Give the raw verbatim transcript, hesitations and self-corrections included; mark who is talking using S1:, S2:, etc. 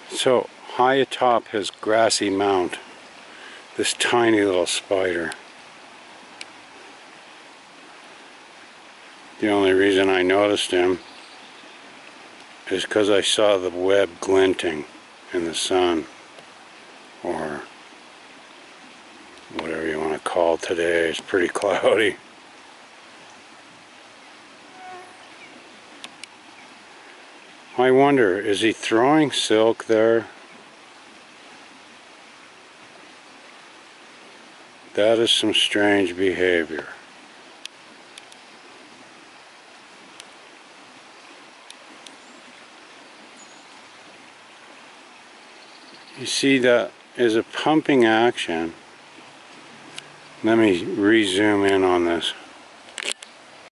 S1: So high atop his grassy mount, this tiny little spider. The only reason I noticed him is because I saw the web glinting in the sun, or whatever you want to call it today. It's pretty cloudy. I wonder, is he throwing silk there? That is some strange behavior. You see, that is a pumping action. Let me re-zoom in on this.